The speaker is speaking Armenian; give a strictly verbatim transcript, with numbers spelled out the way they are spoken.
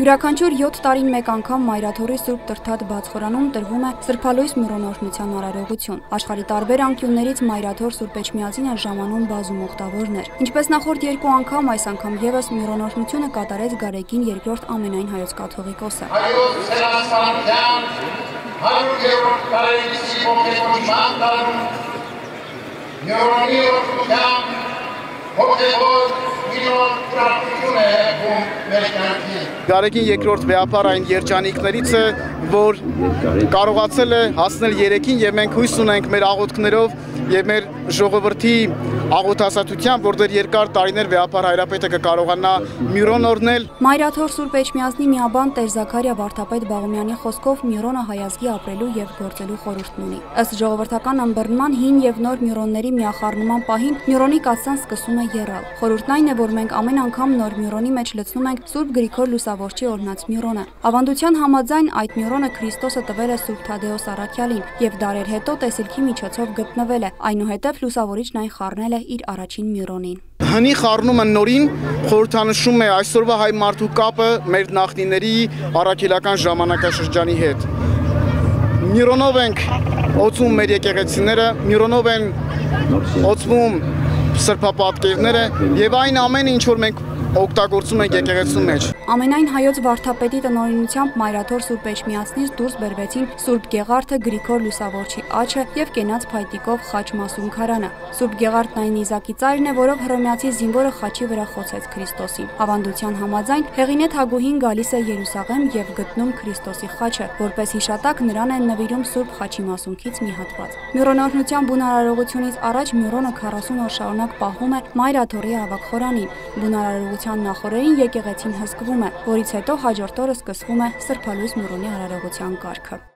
Յուրաքանչյուր յոթ տարին մեկ անգամ Մայրաթորի Սուրբ Տրթատ բացխորանում տրվում է սրբալույս միրոնօրհնության արարողություն։ Աշխարհի տարբեր անկյուններից Մայրաթոր Սուրբ Էջմիածին են ժամանում բազում ուխտավորներ։ Ինչպես նախորդ երկու անգամ, այս անգամ եւս միրոնօրհնությունը կատարեց Գարեգին երկրորդ ամենայն հայոց կաթողիկոսը։ Գարեգին երկրորդ վեհապար այն երջանիկներից է, որ կարողացել է հասնել երեքին եւ մենք հույս ունենք մեր աղոթքներով եւ մեր ժողովրդի աղոթասացությամբ, որ դեռ երկար տարիներ վեհապար հայրապետը կկարողանա միրոն օրհնել։ Մայրաթոր Սուրբ Էջմիածնի միաբան Տեր Զաքարիա Վարդապետ Բաղոմյանի խոսքով միրոնը հայազգի ապրելու եւ գործելու խորհուրդն ունի։ Ըստ ժողովրդական ըմբռնման հին եւ նոր միրոնների միախառնման պահին միրոնի կաթսան սկսում է եռալ։ Խորհուրդն այն է, որ մենք ամեն անգամ նոր միրոնի մեջ լցնում ենք Սուրբ Գրիգոր Լուսավորչի օրհնած միրոնը։ Ավանդության համաձայն այդ միրոնը Քրիստոսը տվել է Սուրբ Թադեոս առաքյալին եւ դարեր հետո տեսիլքի միջոցով գտնվել է։ Այնուհետև Լուսավորիչն այն խառնել է իր առաջին միրոնին։ Հնի խառնումը նորին խորհրդանշում է այսօրվա հայ մարդու կապը մեր նախնիների առաքելական ժամանակաշրջանի հետ։ Միրոնով ենք օծում մեր եկեղեցիները, միրոնով են օծվում սրբապատկերները եւ այն ամենը, ինչ որ մենք օգտագործում ենք եկեղեցու մեջ։ Ամենայն հայոց վարդապետի տնօրինությամբ Մայրաթոր Սուրբ Էջմիածնից դուրս բերվեցին Սուրբ Գեղարդը, Գրիգոր Լուսավորչի աջը եւ կենաց փայտիկով խաչ Մասուն քարանը։ Սուրբ Գեղարդն այն նիզակի ծայրն է, որով հռոմեացի զինվորը խաչի վրա խոցեց Քրիստոսին։ Ավանդության համաձայն Հեղինե Թագուհին գալիս է Երուսաղեմ եւ գտնում Քրիստոսի խաչը, որպես հիշատակ նրան են նվիրում Սուրբ խաչի մասունքից մի հատված։ Միրոնօրհնության բունարարողությունից առաջ միրոնը քառասուն օր շարունակ պահվում է Մայրաթորի ավագ խորանին։ Բունարարողության նախօրեին եկեղեցին հսկվում է, որից հետո հաջորդ օրը սկսվում է սրբալույս միրոնի արարողության կարգը։